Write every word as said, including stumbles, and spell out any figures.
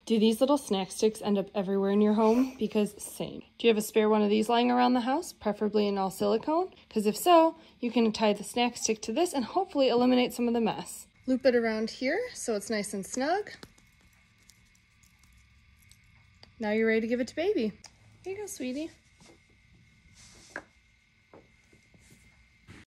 Do these little snack sticks end up everywhere in your home? Because same. Do you have a spare one of these lying around the house, preferably in all silicone? Because if so, you can tie the snack stick to this and hopefully eliminate some of the mess. Loop it around here so it's nice and snug. Now you're ready to give it to baby. Here you go, sweetie.